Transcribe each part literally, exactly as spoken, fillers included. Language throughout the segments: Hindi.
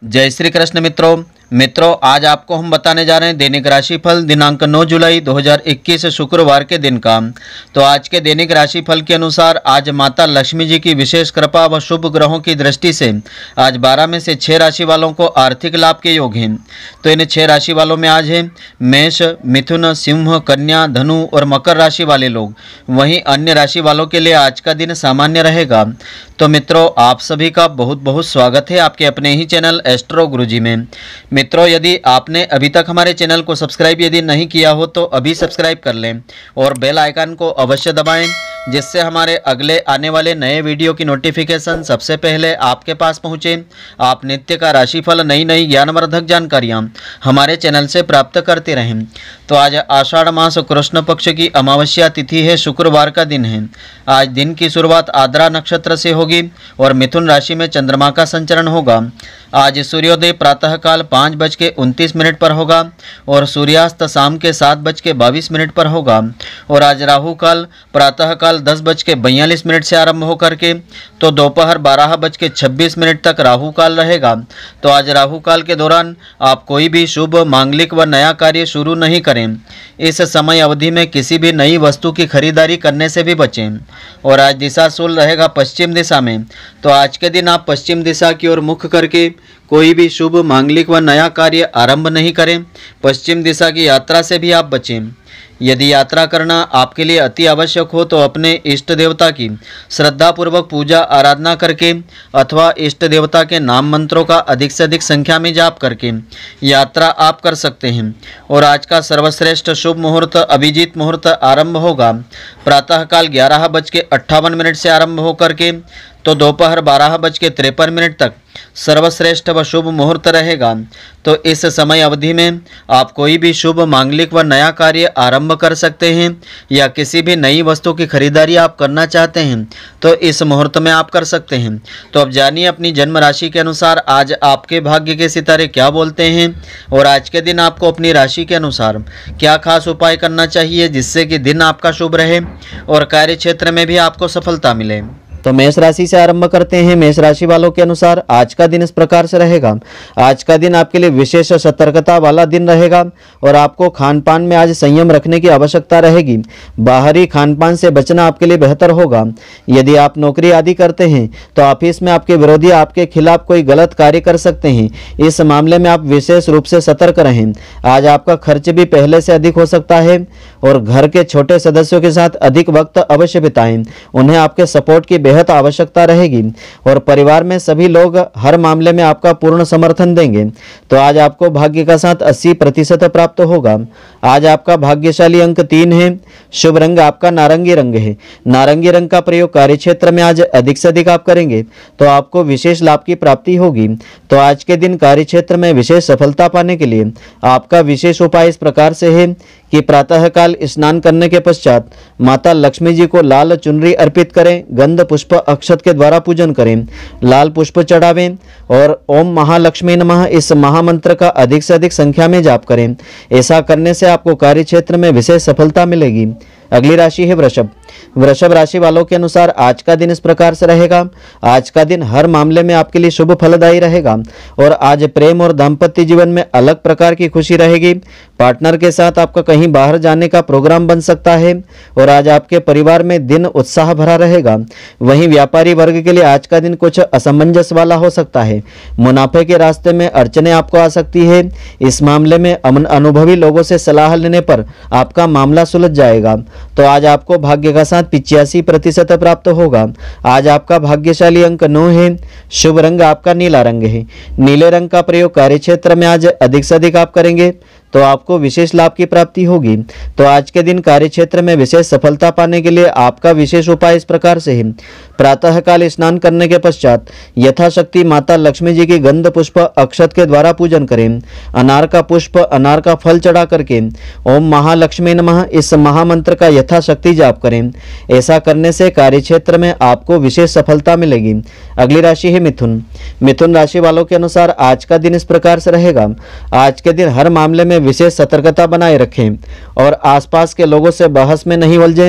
जय श्री कृष्ण मित्रों मित्रों आज आपको हम बताने जा रहे हैं दैनिक राशिफल दिनांक नौ जुलाई दो हज़ार इक्कीस शुक्रवार के दिन का। तो आज के दैनिक राशिफल के अनुसार आज माता लक्ष्मी जी की विशेष कृपा व शुभ ग्रहों की दृष्टि से आज बारह में से छह राशि वालों को आर्थिक लाभ के योग हैं। तो इन छह राशि वालों में आज है मेष, मिथुन, सिंह, कन्या, धनु और मकर राशि वाले लोग। वहीं अन्य राशि वालों के लिए आज का दिन सामान्य रहेगा। तो मित्रों आप सभी का बहुत बहुत स्वागत है आपके अपने ही चैनल एस्ट्रो गुरुजी में। मित्रों यदि आपने अभी तक हमारे चैनल को सब्सक्राइब यदि नहीं किया हो तो अभी सब्सक्राइब कर लें और बेल आइकन को अवश्य दबाएं, जिससे हमारे अगले आने वाले नए वीडियो की नोटिफिकेशन सबसे पहले आपके पास पहुंचे। आप नित्य का राशिफल, नई नई ज्ञानवर्धक जानकारियां हमारे चैनल से प्राप्त करते रहें। तो आज आषाढ़ मास कृष्ण पक्ष की अमावस्या तिथि है, शुक्रवार का दिन है। आज दिन की शुरुआत आद्रा नक्षत्र से होगी और मिथुन राशि में चंद्रमा का संचरण होगा। आज सूर्योदय प्रातःकाल पाँच बज के उनतीस मिनट पर होगा और सूर्यास्त शाम के सात बज के बाईस मिनट पर होगा। और आज राहु काल प्रातःकाल दस बज के बयालीस मिनट से आरंभ होकर के तो दोपहर बारह बज के छब्बीस मिनट तक राहु काल रहेगा। तो आज राहु काल के दौरान आप कोई भी शुभ, मांगलिक व नया कार्य शुरू नहीं करें। इस समय अवधि में किसी भी नई वस्तु की खरीदारी करने से भी बचें। और आज दिशा शूल रहेगा पश्चिम दिशा में। तो आज के दिन आप पश्चिम दिशा की ओर मुख करके कोई भी शुभ, मांगलिक व नया कार्य आरंभ नहीं करें। पश्चिम दिशा की यात्रा से भी आप बचें। यदि यात्रा करना आपके लिए अति आवश्यक हो तो अपने इष्ट देवता की श्रद्धापूर्वक पूजा आराधना करके अथवा इष्ट देवता के नाम मंत्रों का अधिक से अधिक संख्या में जाप करके यात्रा आप कर सकते हैं। और आज का सर्वश्रेष्ठ शुभ मुहूर्त अभिजीत मुहूर्त आरंभ होगा प्रातःकाल ग्यारह बज के अट्ठावन मिनट से आरंभ होकर के तो दोपहर बारह बज के तिरपन मिनट तक सर्वश्रेष्ठ व शुभ मुहूर्त रहेगा। तो इस समय अवधि में आप कोई भी शुभ, मांगलिक व नया कार्य आरंभ कर सकते हैं या किसी भी नई वस्तु की खरीदारी आप करना चाहते हैं तो इस मुहूर्त में आप कर सकते हैं। तो अब जानिए अपनी जन्म राशि के अनुसार आज आपके भाग्य के सितारे क्या बोलते हैं और आज के दिन आपको अपनी राशि के अनुसार क्या खास उपाय करना चाहिए जिससे कि दिन आपका शुभ रहे और कार्य क्षेत्र में भी आपको सफलता मिले। तो मेष राशि से आरंभ करते हैं। मेष राशि वालों के अनुसार आज का दिन इस प्रकार से रहेगा। आज का दिन आपके लिए विशेष सतर्कता वाला दिन रहेगा और आपको खान पान में आज संयम रखने की आवश्यकता रहेगी। बाहरी खान पान से बचना आपके लिए बेहतर होगा। यदि आप नौकरी आदि करते हैं तो ऑफिस में आपके विरोधी आपके खिलाफ कोई गलत कार्य कर सकते हैं। इस मामले में आप विशेष रूप से सतर्क रहें। आज आपका खर्च भी पहले से अधिक हो सकता है और घर के छोटे सदस्यों के साथ अधिक वक्त अवश्य बिताएं। उन्हें आपके सपोर्ट की बेहद आवश्यकता रहेगी और परिवार में सभी लोग हर मामले में आपका पूर्ण समर्थन देंगे। तो आज आपको भाग्य का साथ अस्सी प्रतिशत प्राप्त होगा। आज आपका भाग्यशाली अंक तीन है। शुभ रंग आपका नारंगी रंग है। नारंगी रंग का प्रयोग कार्य क्षेत्र में आज अधिक से अधिक आप करेंगे तो आपको विशेष लाभ की प्राप्ति होगी। तो आज के दिन कार्य क्षेत्र में विशेष सफलता पाने के लिए आपका विशेष उपाय इस प्रकार से है कि प्रातःकाल स्नान करने के पश्चात माता लक्ष्मी जी को लाल चुनरी अर्पित करें, गंध पुष्प अक्षत के द्वारा पूजन करें, लाल पुष्प चढ़ावें और ओम महालक्ष्मी नमः इस महामंत्र का अधिक से अधिक संख्या में जाप करें। ऐसा करने से आपको कार्य क्षेत्र में विशेष सफलता मिलेगी। अगली राशि है वृषभ। वृषभ राशि वालों के अनुसार आज का दिन इस प्रकार से रहेगा। आज का दिन हर मामले में आपके लिए शुभ फलदायी रहेगा और आज प्रेम और दाम्पत्य जीवन में अलग प्रकार की खुशी रहेगी। पार्टनर के साथ आपका कहीं बाहर जाने का प्रोग्राम बन सकता है और आज आपके परिवार में दिन उत्साह भरा रहेगा। वहीं व्यापारी वर्ग के लिए आज का दिन कुछ असमंजस वाला हो सकता है। मुनाफे के रास्ते में अड़चने आपको आ सकती है। इस मामले में अनुभवी लोगों से सलाह लेने पर आपका मामला सुलझ जाएगा। तो आज आपको भाग्य का साथ पिचासी प्रतिशत प्राप्त होगा। आज आपका भाग्यशाली अंक नौ है। शुभ रंग आपका नीला रंग है। नीले रंग का प्रयोग कार्य क्षेत्र में आज अधिक से अधिक आप करेंगे तो आपको विशेष लाभ की प्राप्ति होगी। तो आज के दिन कार्य क्षेत्र में विशेष सफलता पाने के लिए आपका विशेष उपाय इस प्रकार से है। प्रातःकाल स्नान करने के पश्चात यथाशक्ति माता लक्ष्मी जी की गंध पुष्प अक्षत के द्वारा पूजन करें। अनार का पुष्प, अनार का फल चढ़ा करके ओम महालक्ष्मी नमः इस महामंत्र का यथाशक्ति जाप करें। ऐसा करने से कार्य क्षेत्र में आपको विशेष सफलता मिलेगी। अगली राशि है मिथुन। मिथुन राशि वालों के अनुसार आज का दिन इस प्रकार से रहेगा। आज के दिन हर मामले में विशेष सतर्कता बनाए रखें और आसपास के लोगों से बहस में नहीं उलझें।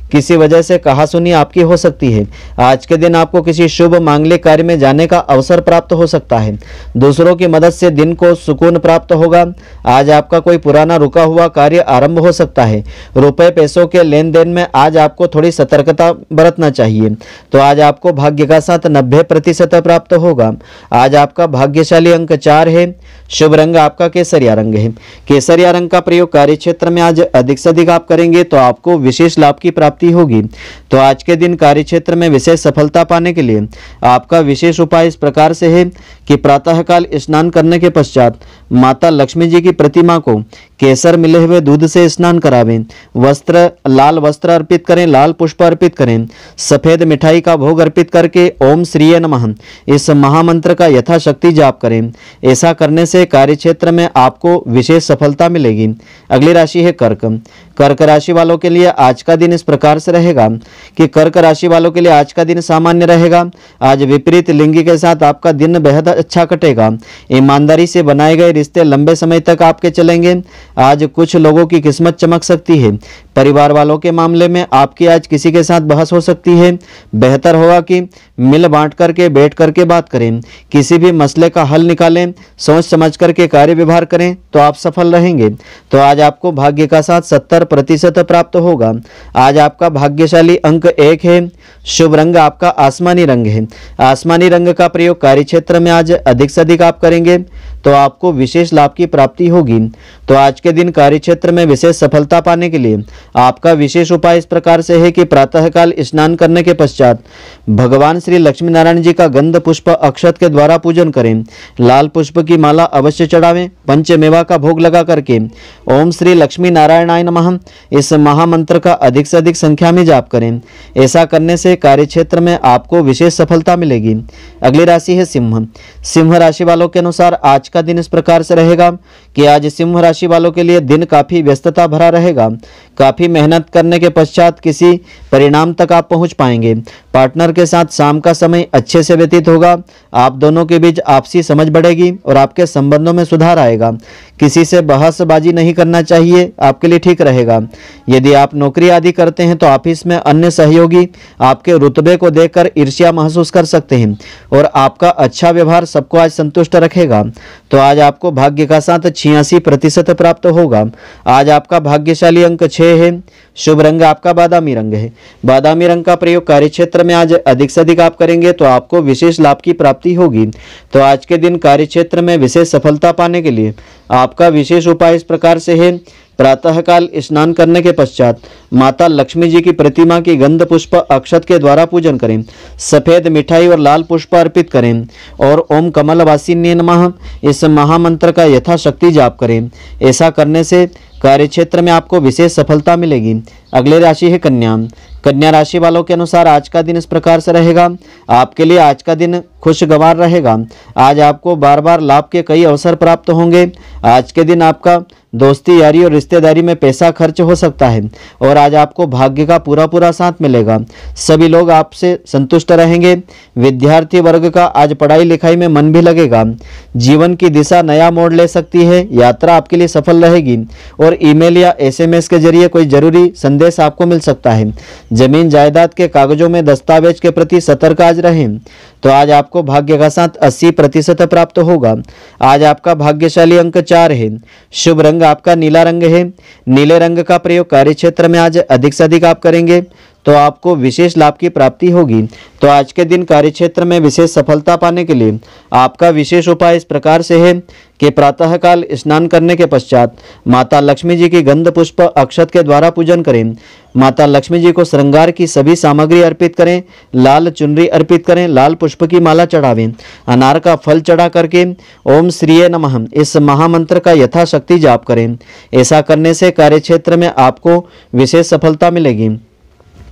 किसी वजह से कहासुनी आपकी हो सकती है। आज के दिन आपको किसी शुभ मांगलिक कार्य में जाने का अवसर प्राप्त हो सकता है। दूसरों की मदद से दिन को सुकून प्राप्त होगा। आज आपका कोई पुराना रुका हुआ कार्य आरंभ हो सकता है। रुपए पैसों के लेन देन में आज आपको थोड़ी सतर्कता बरतना चाहिए। तो आज आपको भाग्य का साथ नब्बे प्रतिशत प्राप्त होगा। आज आपका भाग्यशाली अंक चार है। शुभ रंग आपका केसरिया रंग है। केसरिया रंग का प्रयोग कार्य क्षेत्र में आज अधिक से अधिक आप करेंगे तो आपको विशेष लाभ की प्राप्ति होगी। तो आज के दिन कार्य क्षेत्र में विशेष सफलता पाने के लिए आपका विशेष उपाय इस प्रकार से है कि प्रातःकाल स्नान करने के पश्चात माता लक्ष्मी जी की प्रतिमा को केसर मिले हुए दूध से स्नान करावें। वस्त्र लाल वस्त्र अर्पित करें, लाल पुष्प अर्पित करें, सफेद मिठाई का भोग अर्पित करके ओम श्रीये नमः इस महामंत्र का यथाशक्ति जाप करें। ऐसा करने से कार्य क्षेत्र में आपको विशेष सफलता मिलेगी। अगली राशि है कर्क। कर्क राशि वालों के लिए आज का दिन इस प्रकार से रहेगा कि कर्क राशि वालों के लिए आज का दिन सामान्य रहेगा। आज विपरीत लिंगी के साथ आपका दिन बेहद अच्छा कटेगा। ईमानदारी से बनाए गए रिश्ते लंबे समय तक आपके चलेंगे। आज कुछ लोगों की किस्मत चमक सकती है। परिवार वालों के मामले में आपकी आज किसी के साथ बहस हो सकती है। बेहतर होगा कि मिल बांट करके बैठ करके बात करें। किसी भी मसले का हल निकालें, सोच समझ करके कार्य व्यवहार करें तो आप सफल रहेंगे। तो आज आपको भाग्य का साथ सत्तर प्रतिशत प्राप्त होगा। आज आपका भाग्यशाली अंक एक है। शुभ रंग आपका आसमानी रंग है। आसमानी रंग का प्रयोग कार्य क्षेत्र में आज अधिक से अधिक आप करेंगे तो आपको विशेष लाभ की प्राप्ति होगी। तो आज के दिन कार्य क्षेत्र में विशेष सफलता पाने के लिए आपका विशेष उपाय इस प्रकार से है कि प्रातःकाल स्नान करने के पश्चात भगवान श्री लक्ष्मी नारायण जी का गंध पुष्प अक्षत के द्वारा पूजन करें। लाल पुष्प की माला अवश्य चढ़ावें। पंचमेवा का भोग लगा करके ओम श्री लक्ष्मी नारायणाय नमः इस महामंत्र का अधिक से अधिक संख्या में जाप करें। ऐसा करने से कार्य क्षेत्र में आपको विशेष सफलता मिलेगी। अगली राशि है सिंह। सिंह राशि वालों के अनुसार आज का दिन इस प्रकार से रहेगा कि आज सिंह राशि वालों के लिए दिन काफी व्यस्तता भरा रहेगा। काफी मेहनत करने के पश्चात किसी परिणाम तक आप पहुंच पाएंगे। पार्टनर के साथ शाम का समय अच्छे से व्यतीत होगा। आप दोनों के बीच आपसी समझ बढ़ेगी और आपके संबंधों में सुधार आएगा। किसी से बहसबाजी नहीं करना चाहिए, आपके लिए ठीक रहेगा। यदि आप नौकरी आदि करते हैं तो ऑफिस में अन्य सहयोगी आपके रुतबे को देखकर ईर्ष्या महसूस कर सकते हैं और आपका अच्छा व्यवहार सबको आज संतुष्ट रखेगा। तो आज आपको भाग्य का साथ छियासी प्रतिशत प्राप्त होगा। आज आपका भाग्यशाली अंक छह है। शुभ रंग आपका बादामी रंग है। बादामी रंग का प्रयोग कार्य क्षेत्र में आज अधिक से अधिक आप करेंगे तो आपको विशेष लाभ की प्राप्ति होगी। तो आज के दिन कार्य क्षेत्र में विशेष सफलता पाने के लिए आपका विशेष उपाय इस प्रकार से है। प्रातःकाल स्नान करने के पश्चात माता लक्ष्मी जी की प्रतिमा की गंध पुष्प अक्षत के द्वारा पूजन करें। सफेद मिठाई और लाल पुष्प अर्पित करें और ओम कमलवासिन्ये नमः इस महामंत्र का यथाशक्ति जाप करें। ऐसा करने से कार्य क्षेत्र में आपको विशेष सफलता मिलेगी। अगली राशि है कन्या। कन्या राशि वालों के अनुसार आज का दिन इस प्रकार से रहेगा। आपके लिए आज का दिन खुशगवार रहेगा। आज आपको बार बार लाभ के कई अवसर प्राप्त होंगे। आज के दिन आपका दोस्ती यारी और रिश्तेदारी में पैसा खर्च हो सकता है और आज आपको भाग्य का पूरा पूरा साथ मिलेगा। सभी लोग आपसे संतुष्ट रहेंगे। विद्यार्थी वर्ग का आज पढ़ाई लिखाई में मन भी लगेगा। जीवन की दिशा नया मोड़ ले सकती है। यात्रा आपके लिए सफल रहेगी और ईमेल या एसएमएस के जरिए कोई जरूरी संदेश आपको मिल सकता है। जमीन जायदाद के कागजों में दस्तावेज के प्रति सतर्क आज रहें। तो आज आपको भाग्य का साथ अस्सी प्रतिशत प्राप्त होगा। आज आपका भाग्यशाली अंक चार है। शुभ रंग आपका नीला रंग है। नीले रंग का प्रयोग कार्य क्षेत्र में आज अधिक से अधिक आप करेंगे तो आपको विशेष लाभ की प्राप्ति होगी। तो आज के दिन कार्य क्षेत्र में विशेष सफलता पाने के लिए आपका विशेष उपाय इस प्रकार से है कि प्रातःकाल स्नान करने के पश्चात माता लक्ष्मी जी की गंध पुष्प अक्षत के द्वारा पूजन करें। माता लक्ष्मी जी को श्रृंगार की सभी सामग्री अर्पित करें। लाल चुनरी अर्पित करें। लाल पुष्प की माला चढ़ावें। अनार का फल चढ़ा करके ओम श्रीये नमः इस महामंत्र का यथाशक्ति जाप करें। ऐसा करने से कार्य क्षेत्र में आपको विशेष सफलता मिलेगी।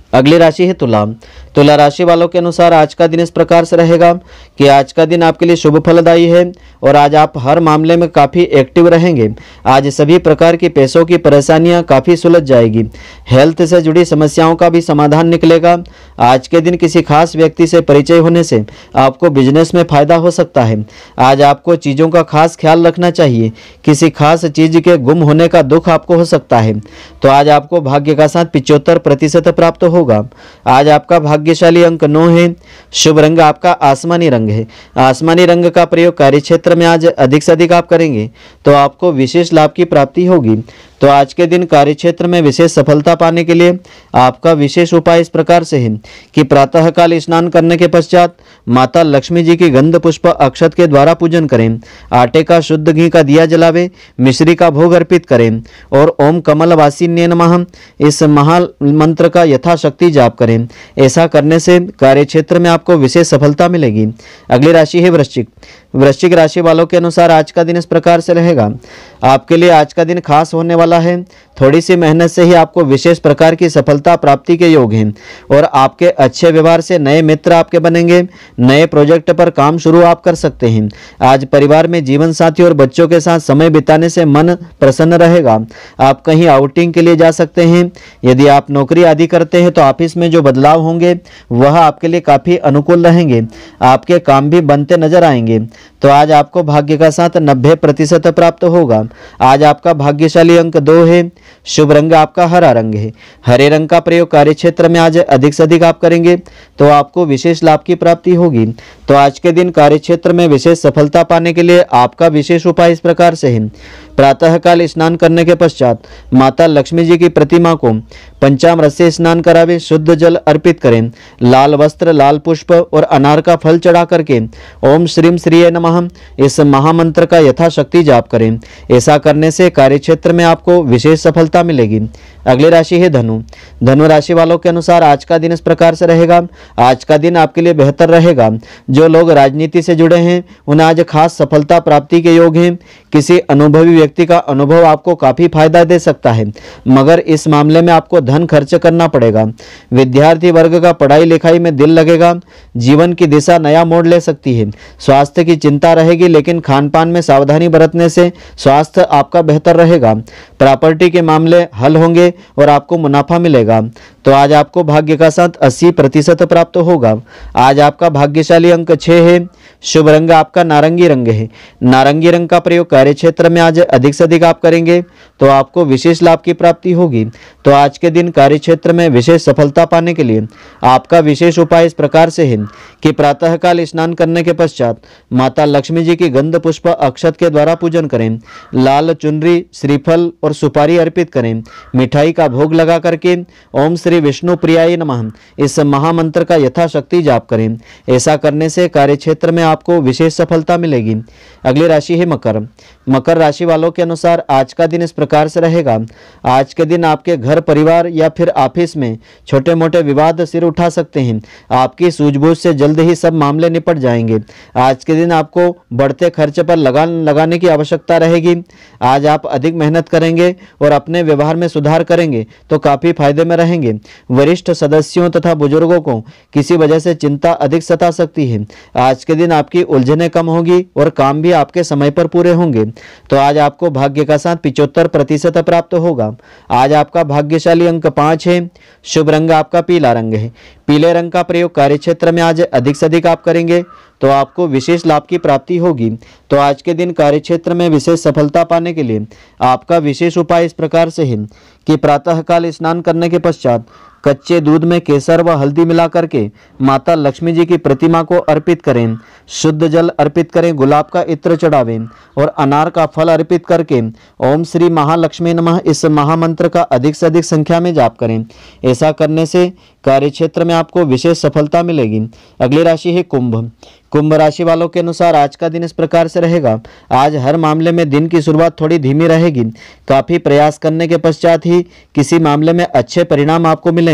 अगली राशि है तुला। तुला राशि वालों के अनुसार आज का दिन इस प्रकार से रहेगा कि आज का दिन आपके लिए शुभ फलदायी है और आज आप हर मामले में काफ़ी एक्टिव रहेंगे। आज सभी प्रकार की पैसों की परेशानियां काफ़ी सुलझ जाएगी। हेल्थ से जुड़ी समस्याओं का भी समाधान निकलेगा। आज के दिन किसी खास व्यक्ति से परिचय होने से आपको बिजनेस में फायदा हो सकता है। आज आपको चीज़ों का खास ख्याल रखना चाहिए। किसी खास चीज़ के गुम होने का दुख आपको हो सकता है। तो आज आपको भाग्य का साथ पिचहत्तर प्रतिशत प्राप्त होगा। आज आपका भाग्यशाली अंक नौ है। शुभ रंग आपका आसमानी रंग है। आसमानी रंग का प्रयोग कार्य क्षेत्र में आज अधिक से अधिक आप करेंगे तो आपको विशेष लाभ की प्राप्ति होगी। तो आज के दिन कार्यक्षेत्र में विशेष सफलता पाने के लिए आपका विशेष उपाय इस प्रकार से है कि प्रातःकाल स्नान करने के पश्चात माता लक्ष्मी जी की गंध पुष्प अक्षत के द्वारा पूजन करें। आटे का शुद्ध घी का दिया जलावे, मिश्री का भोग अर्पित करें और ओम कमल वासिन्ये नमः इस महामंत्र का यथाशक्ति जाप करें। ऐसा करने से कार्यक्षेत्र में आपको विशेष सफलता मिलेगी। अगली राशि है वृश्चिक। वृश्चिक राशि वालों के अनुसार आज का दिन इस प्रकार से रहेगा। आपके लिए आज का दिन खास होने वाला है। थोड़ी सी मेहनत से ही आपको विशेष प्रकार की सफलता प्राप्ति के योग हैं और आपके अच्छे व्यवहार से नए मित्र आपके बनेंगे। नए प्रोजेक्ट पर काम शुरू आप कर सकते हैं। आज परिवार में जीवन साथी और बच्चों के साथ समय बिताने से मन प्रसन्न रहेगा। आप कहीं आउटिंग के लिए जा सकते हैं। यदि आप नौकरी आदि करते हैं तो ऑफिस में जो बदलाव होंगे वह आपके लिए काफ़ी अनुकूल रहेंगे। आपके काम भी बनते नजर आएंगे। तो आज आपको भाग्य का साथ नब्बे प्रतिशत प्राप्त होगा। आज आपका भाग्यशाली अंक दो है। शुभ रंग आपका हरा रंग है। हरे रंग का प्रयोग कार्यक्षेत्र में आज अधिक से अधिक आप करेंगे तो आपको विशेष लाभ की प्राप्ति होगी। तो आज के दिन कार्यक्षेत्र में विशेष सफलता पाने के लिए आपका विशेष उपाय इस प्रकार से है। प्रातःकाल स्नान करने के पश्चात माता लक्ष्मी जी की प्रतिमा को पंचामृत से स्नान करावे, शुद्ध जल अर्पित करें, लाल वस्त्र, लाल पुष्प और अनार का फल चढ़ा करके ओम श्रीम श्रीये नमः इस महामंत्र का यथाशक्ति जाप करें। ऐसा करने से कार्यक्षेत्र में आपको विशेष सफलता मिलेगी। अगली राशि है धनु। धनु राशि वालों के अनुसार आज का दिन इस प्रकार से रहेगा। आज का दिन आपके लिए बेहतर रहेगा। जो लोग राजनीति से जुड़े हैं उन्हें आज खास सफलता प्राप्ति के योग हैं। किसी अनुभवी व्यक्ति का अनुभव आपको काफी फायदा दे सकता है, मगर इस मामले में आपको धन खर्च करना पड़ेगा। विद्यार्थी वर्ग का पढ़ाई लिखाई में दिल लगेगा। जीवन की दिशा नया मोड़ ले सकती है। स्वास्थ्य की चिंता रहेगी, लेकिन खान पान में सावधानी बरतने से स्वास्थ्य आपका बेहतर रहेगा। प्रॉपर्टी के मामले हल होंगे और आपको मुनाफा मिलेगा। तो आज आपको भाग्य का साथ अस्सी प्रतिशत प्राप्त होगा। आज आपका भाग्यशाली अंक छः है। शुभ रंग आपका नारंगी रंग है। नारंगी रंग का प्रयोग कार्यक्षेत्र में आज अधिक से अधिक आप करेंगे तो आपको विशेष लाभ की प्राप्ति होगी। तो आज के दिन कार्यक्षेत्र में विशेष सफलता पाने के लिए आपका विशेष उपाय इस प्रकार से है कि प्रातःकाल स्नान करने के पश्चात माता लक्ष्मी जी की गंध पुष्प अक्षत के द्वारा पूजन करें। लाल चुनरी, श्रीफल और सुपारी अर्पित करें। मिठाई का भोग लगा करके ओम श्री विष्णु प्रियाय नमः इस महामंत्र का यथाशक्ति जाप करें। ऐसा करने से कार्यक्षेत्र में आपको विशेष सफलता मिलेगी। अगली राशि है मकर। मकर राशि वालों के अनुसार आज का दिन इस प्रकार से रहेगा। आज के दिन आपके घर परिवार या फिर ऑफिस में छोटे मोटे विवाद सिर उठा सकते हैं। आपकी सूझबूझ से जल्द ही सब मामले निपट जाएंगे। आज के दिन आपको बढ़ते खर्च पर लगान लगाने की आवश्यकता रहेगी। आज आप अधिक मेहनत करेंगे और अपने व्यवहार में सुधार करेंगे तो काफी फायदे में रहेंगे। वरिष्ठ सदस्यों तथा बुजुर्गों को किसी वजह से चिंता अधिक सता सकती है। आज के दिन आपकी उलझनें कम होगी और काम भी आपके समय पर पूरे होंगे। तो आज आपको भाग्य का साथ पिचहत्तर प्रतिशत प्राप्त होगा। आज आपका भाग्यशाली अंक पाँच है। शुभ रंग आपका पीला रंग है। पीले रंग का प्रयोग कार्यक्षेत्र में आज अधिक से अधिक आप करेंगे तो आपको विशेष लाभ की प्राप्ति होगी। तो आज के दिन कार्यक्षेत्र में विशेष सफलता पाने के लिए आपका विशेष उपाय इस प्रकार से है कि प्रातःकाल स्नान करने के पश्चात कच्चे दूध में केसर व हल्दी मिला करके माता लक्ष्मी जी की प्रतिमा को अर्पित करें। शुद्ध जल अर्पित करें, गुलाब का इत्र चढ़ावें और अनार का फल अर्पित करके ओम श्री महालक्ष्मी नमः इस महामंत्र का अधिक से अधिक संख्या में जाप करें। ऐसा करने से कार्यक्षेत्र में आपको विशेष सफलता मिलेगी। अगली राशि है कुंभ। कुंभ राशि वालों के अनुसार आज का दिन इस प्रकार से रहेगा। आज हर मामले में दिन की शुरुआत थोड़ी धीमी रहेगी। काफी प्रयास करने के पश्चात ही किसी मामले में अच्छे परिणाम आपको मिलेंगे।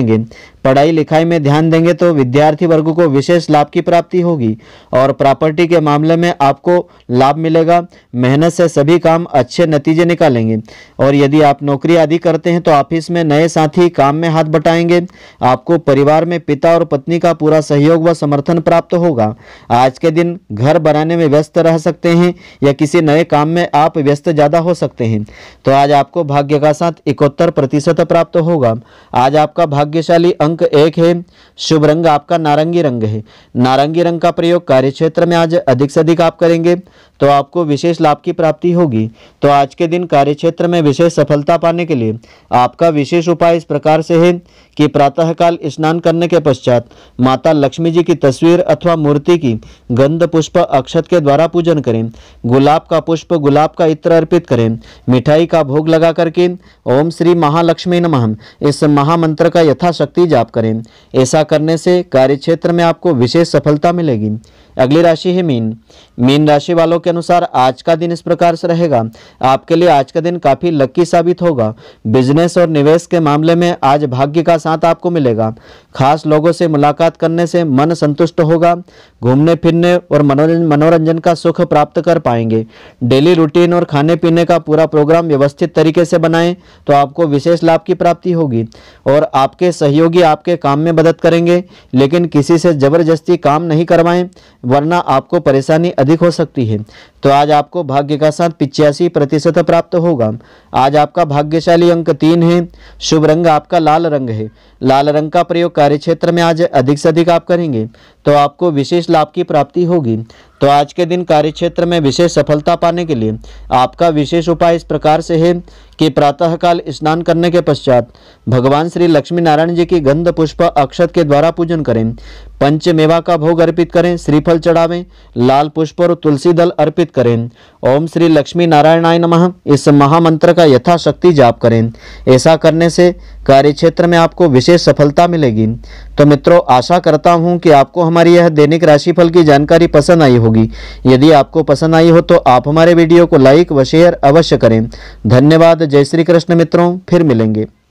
मिलेंगे। पढ़ाई लिखाई में ध्यान देंगे तो विद्यार्थी वर्ग को विशेष लाभ की प्राप्ति होगी और प्रॉपर्टी के मामले में आपको लाभ मिलेगा। मेहनत से सभी काम अच्छे नतीजे निकालेंगे। और यदि आप नौकरी आदि करते हैं तो ऑफिस में नए साथी काम में हाथ बटाएंगे। आपको परिवार में पिता और पत्नी का पूरा सहयोग व समर्थन प्राप्त होगा। आज के दिन घर बनाने में व्यस्त रह सकते हैं या किसी नए काम में आप व्यस्त ज़्यादा हो सकते हैं। तो आज आपको भाग्य का साथ इकहत्तर प्रतिशत प्राप्त होगा। आज आपका भाग्यशाली अंक एक है। शुभ रंग आपका नारंगी रंग है। नारंगी रंग का प्रयोग कार्यक्षेत्र में आज अधिक से अधिक आप करेंगे तो आपको विशेष लाभ की प्राप्ति होगी। तो आज के दिन कार्यक्षेत्र में विशेष सफलता पाने के लिए आपका विशेष उपाय इस प्रकार से है कि प्रातःकाल स्नान करने के पश्चात माता लक्ष्मी जी की तस्वीर अथवा मूर्ति की गंध पुष्प अक्षत के द्वारा पूजन करें। गुलाब का पुष्प गुलाब का इत्र अर्पित करें। मिठाई का भोग लगा करके ओम श्री महालक्ष्मी नमः इस महामंत्र का यथाशक्ति जाप करें। ऐसा करने से कार्यक्षेत्र में आपको विशेष सफलता मिलेगी। अगली राशि है मीन। मीन राशि वालों के अनुसार आज का दिन इस प्रकार से रहेगा। आपके लिए आज का दिन काफी लकी साबित होगा। बिजनेस और निवेश के मामले में आज भाग्य का साथ आपको मिलेगा। खास लोगों से मुलाकात करने से मन संतुष्ट होगा। घूमने फिरने और मनोरंजन का सुख प्राप्त कर पाएंगे। डेली रूटीन और खाने पीने का पूरा प्रोग्राम व्यवस्थित तरीके से बनाएं तो आपको विशेष लाभ की प्राप्ति होगी। और आपके सहयोगी आपके काम में मदद करेंगे, लेकिन किसी से जबरदस्ती काम नहीं करवाएं वरना आपको परेशानी अधिक हो सकती है। तो आज आपको भाग्य का साथ पिचासी प्रतिशत प्राप्त होगा। आज आपका भाग्यशाली अंक तीन है। शुभ रंग आपका लाल रंग है। लाल रंग का प्रयोग कार्यक्षेत्र में आज अधिक से अधिक आप करेंगे तो आपको विशेष लाभ की प्राप्ति होगी। तो आज के दिन कार्यक्षेत्र में विशेष सफलता पाने के लिए आपका विशेष उपाय इस प्रकार से है कि प्रातःकाल स्नान करने के पश्चात भगवान श्री लक्ष्मी नारायण जी की गंध पुष्प अक्षत के द्वारा पूजन करें। पंचमेवा का भोग अर्पित करें। श्रीफल चढ़ावें। लाल पुष्प और तुलसी दल अर्पित करें। ओम श्री लक्ष्मी नारायणाय नमः इस महामंत्र का यथाशक्ति जाप करें। ऐसा करने से कार्यक्षेत्र में आपको विशेष सफलता मिलेगी। तो मित्रों, आशा करता हूं कि आपको हमारी यह दैनिक राशिफल की जानकारी पसंद आई होगी। यदि आपको पसंद आई हो तो आप हमारे वीडियो को लाइक व शेयर अवश्य करें। धन्यवाद। जय श्री कृष्ण मित्रों, फिर मिलेंगे।